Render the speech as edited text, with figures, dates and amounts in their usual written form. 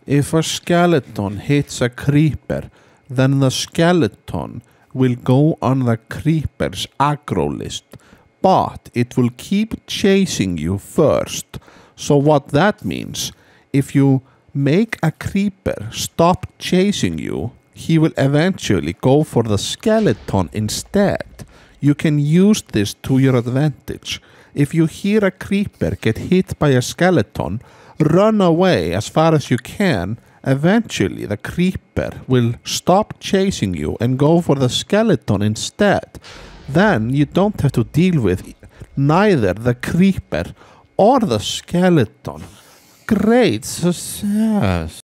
If a skeleton hits a creeper, then the skeleton will go on the creeper's aggro list, but it will keep chasing you first. So what that means, if you make a creeper stop chasing you, he will eventually go for the skeleton instead. You can use this to your advantage. If you hear a creeper get hit by a skeleton, run away as far as you can. Eventually, the creeper will stop chasing you and go for the skeleton instead. Then you don't have to deal with neither the creeper or the skeleton. Great success.